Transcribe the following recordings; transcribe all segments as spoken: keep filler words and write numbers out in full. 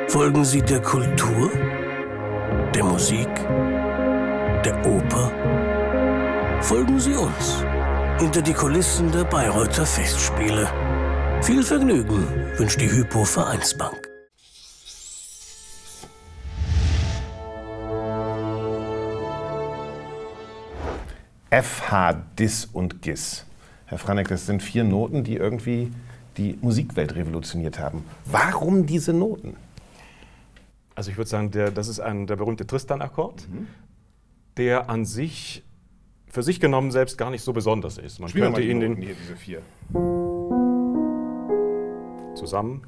Folgen Sie der Kultur, der Musik, der Oper? Folgen Sie uns hinter die Kulissen der Bayreuther Festspiele. Viel Vergnügen wünscht die Hypo Vereinsbank. F, H, Dis und Gis. Herr Franek, das sind vier Noten, die irgendwie die Musikwelt revolutioniert haben. Warum diese Noten? Also ich würde sagen, der, das ist ein, der berühmte Tristan-Akkord, mhm. der an sich, für sich genommen selbst gar nicht so besonders ist. Man Spielen könnte wir mal die ihn Noten hier, diese vier. Zusammen.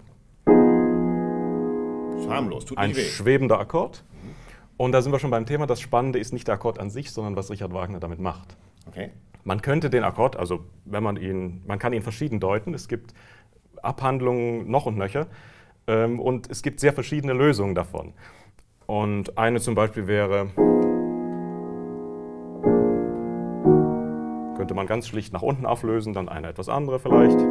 Harmlos, tut Ein nicht weh. schwebender Akkord. Mhm. Und da sind wir schon beim Thema, das Spannende ist nicht der Akkord an sich, sondern was Richard Wagner damit macht. Okay. Man könnte den Akkord, also wenn man ihn, man kann ihn verschieden deuten, es gibt Abhandlungen noch und nöcher ähm, und es gibt sehr verschiedene Lösungen davon. Und eine zum Beispiel wäre, könnte man ganz schlicht nach unten auflösen, dann eine etwas andere vielleicht.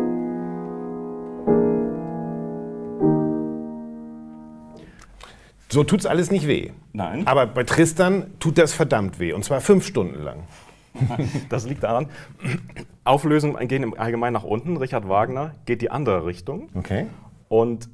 So tut's alles nicht weh. Nein. Aber bei Tristan tut das verdammt weh, und zwar fünf Stunden lang. Das liegt daran, Auflösungen gehen im Allgemeinen nach unten. Richard Wagner geht die andere Richtung. Okay. Und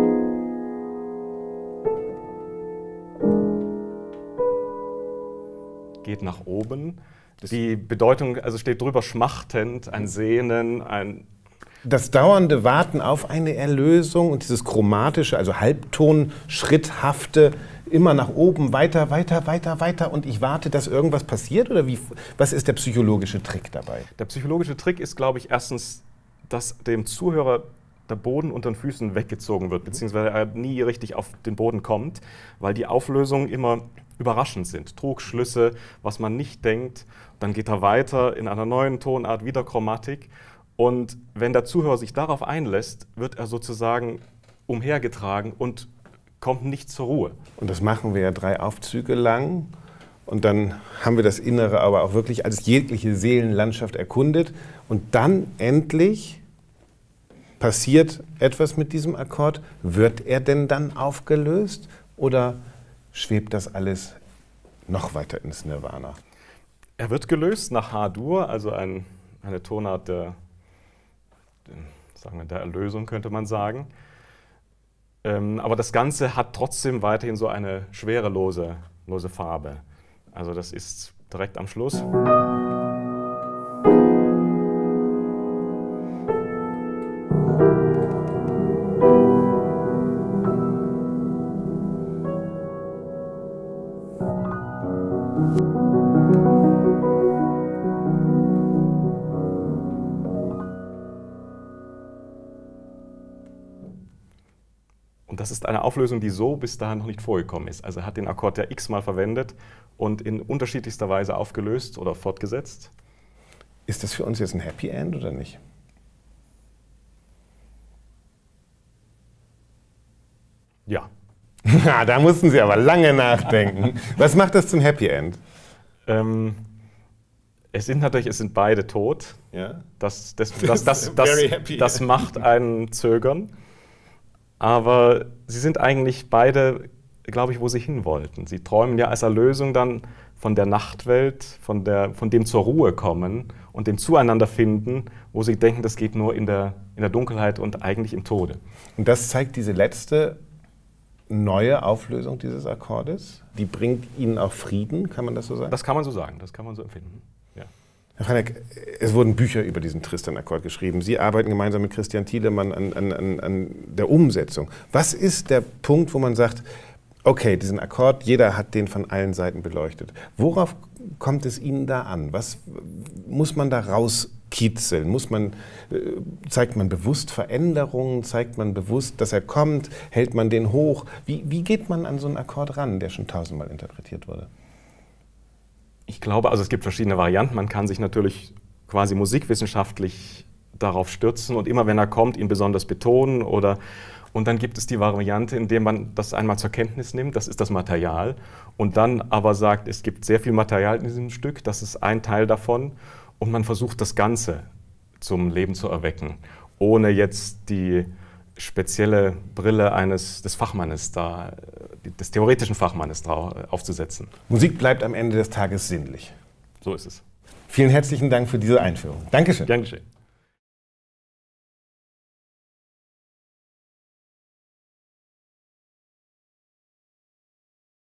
geht nach oben. Die Bedeutung, also steht drüber schmachtend, ein Sehnen, ein... Das dauernde Warten auf eine Erlösung und dieses chromatische, also Halbton, schritthafte, immer nach oben, weiter, weiter, weiter, weiter und ich warte, dass irgendwas passiert? Oder wie, was ist der psychologische Trick dabei? Der psychologische Trick ist, glaube ich, erstens, dass dem Zuhörer der Boden unter den Füßen weggezogen wird, beziehungsweise er nie richtig auf den Boden kommt, weil die Auflösungen immer überraschend sind. Trugschlüsse, was man nicht denkt, dann geht er weiter in einer neuen Tonart, wieder Chromatik. Und wenn der Zuhörer sich darauf einlässt, wird er sozusagen umhergetragen und kommt nicht zur Ruhe. Und das machen wir ja drei Aufzüge lang. Und dann haben wir das Innere aber auch wirklich als jegliche Seelenlandschaft erkundet. Und dann endlich passiert etwas mit diesem Akkord. Wird er denn dann aufgelöst oder schwebt das alles noch weiter ins Nirvana? Er wird gelöst nach H-Dur, also ein, eine Tonart der, sagen wir, der Erlösung, könnte man sagen. Ähm, aber das Ganze hat trotzdem weiterhin so eine schwerelose lose Farbe. Also das ist direkt am Schluss. Und das ist eine Auflösung, die so bis dahin noch nicht vorgekommen ist. Also er hat den Akkord ja x-mal verwendet und in unterschiedlichster Weise aufgelöst oder fortgesetzt. Ist das für uns jetzt ein Happy End oder nicht? Ja. Na, da mussten Sie aber lange nachdenken. Was macht das zum Happy End? Ähm, es sind natürlich, es sind beide tot. Ja. Das, das, das, das, das, das, das macht einen zögern. Aber sie sind eigentlich beide, glaube ich, wo sie hin wollten. Sie träumen ja als Erlösung dann von der Nachtwelt, von, der, von dem zur Ruhe kommen und dem Zueinander finden, wo sie denken, das geht nur in der, in der Dunkelheit und eigentlich im Tode. Und das zeigt diese letzte neue Auflösung dieses Akkordes? Die bringt Ihnen auch Frieden, kann man das so sagen? Das kann man so sagen, das kann man so empfinden. Ja. Herr Franek, es wurden Bücher über diesen Tristan-Akkord geschrieben. Sie arbeiten gemeinsam mit Christian Thielemann an, an, an, an der Umsetzung. Was ist der Punkt, wo man sagt, okay, diesen Akkord, jeder hat den von allen Seiten beleuchtet. Worauf kommt es Ihnen da an? Was muss man da rauskitzeln? Muss man, zeigt man bewusst Veränderungen? Zeigt man bewusst, dass er kommt? Hält man den hoch? Wie, wie geht man an so einen Akkord ran, der schon tausendmal interpretiert wurde? Ich glaube, also es gibt verschiedene Varianten. Man kann sich natürlich quasi musikwissenschaftlich darauf stürzen und immer, wenn er kommt, ihn besonders betonen. Oder, und dann gibt es die Variante, in der man das einmal zur Kenntnis nimmt, das ist das Material, und dann aber sagt, es gibt sehr viel Material in diesem Stück, das ist ein Teil davon, und man versucht, das Ganze zum Leben zu erwecken, ohne jetzt die spezielle Brille eines des Fachmannes da, des theoretischen Fachmannes da aufzusetzen. Musik bleibt am Ende des Tages sinnlich. So ist es. Vielen herzlichen Dank für diese Einführung. Dankeschön. Gern geschehen.